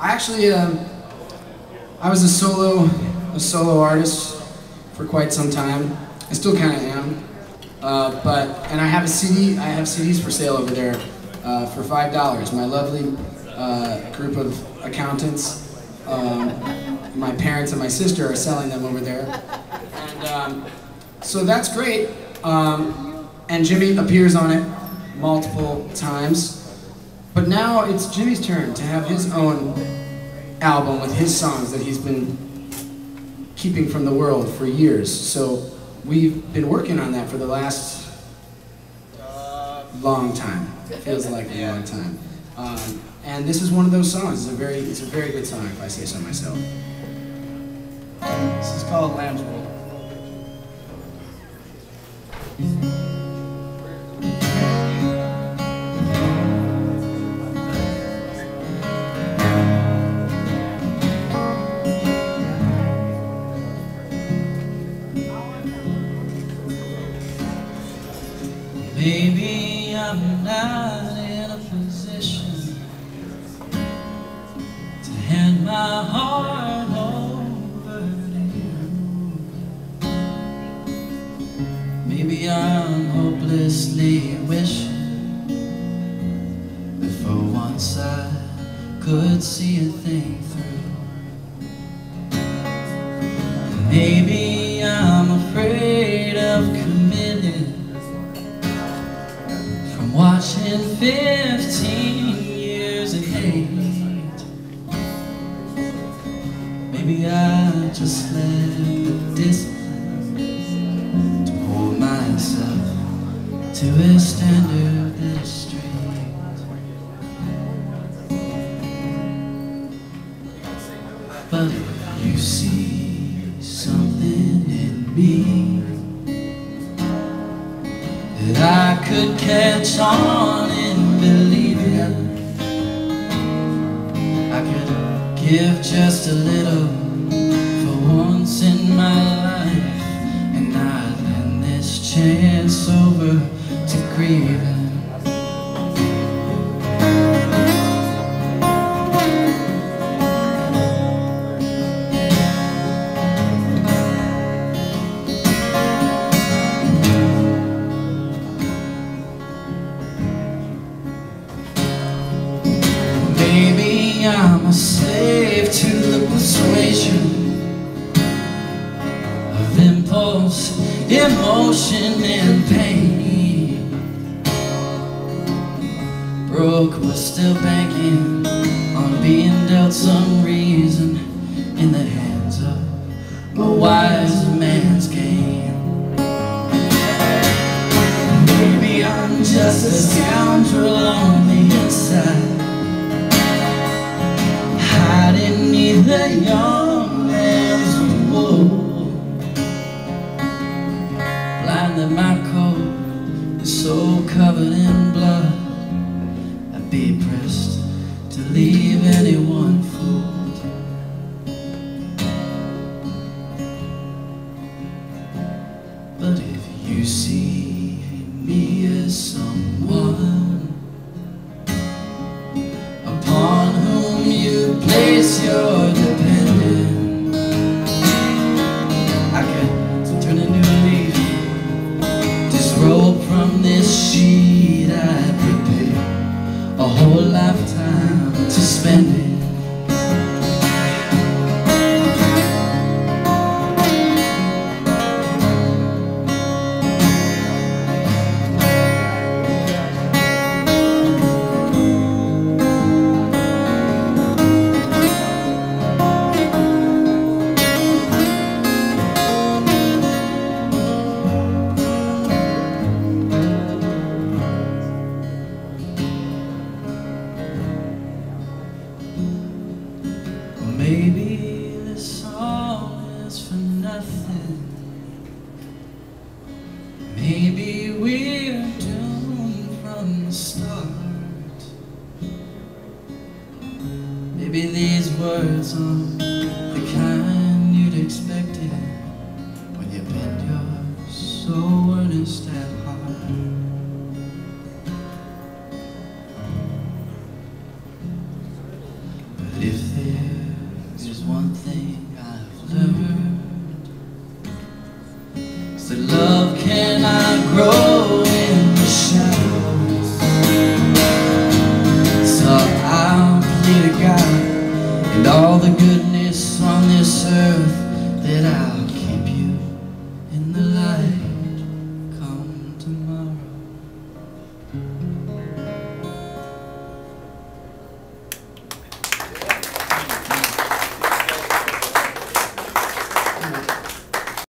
I actually, I was a solo artist for quite some time. I still kind of am. And I have a CD. I have CDs for sale over there for $5. My lovely group of accountants, my parents and my sister are selling them over there, and so that's great. And Jimmy appears on it multiple times. But now it's Jimmy's turn to have his own album with his songs that he's been keeping from the world for years. So we've been working on that for the last long time. It feels like a long time. And this is one of those songs. It's a very good song, if I say so myself. This is called Lamb's Wool. Maybe I'm not in a position to hand my heart over to you. Maybe I'm hopelessly wishing that for once I could see a thing through. Maybe I'm afraid of committing, watching 15 years of hate. Maybe I just lack the discipline to hold myself to a standard that is straight. But if you see something in me that I could catch on and believe in, I could give just a little for once in my life, and not lend this chance over to grieving. Maybe I'm a slave to the persuasion of impulse, emotion, and pain. Broke but still banking on being dealt some reason in the hands of a wise man's game. Maybe I'm just a scoundrel on the inside, hiding neath the young lamb's wool. Blind that my coat is so covered in blood, I'd be pressed to leave anyone fooled. But if you see me as someone upon whom you place your dependence, I could turn a new leaf, disrobe from this sheet I prepare a whole lifetime to spend it. Maybe this song is for nothing. Maybe we're doomed from the start. Maybe these words aren't the kind you'd expect it when you bend your so earnest at heart. But if grow in the shadows. So I'll plead to God and all the goodness on this earth that I'll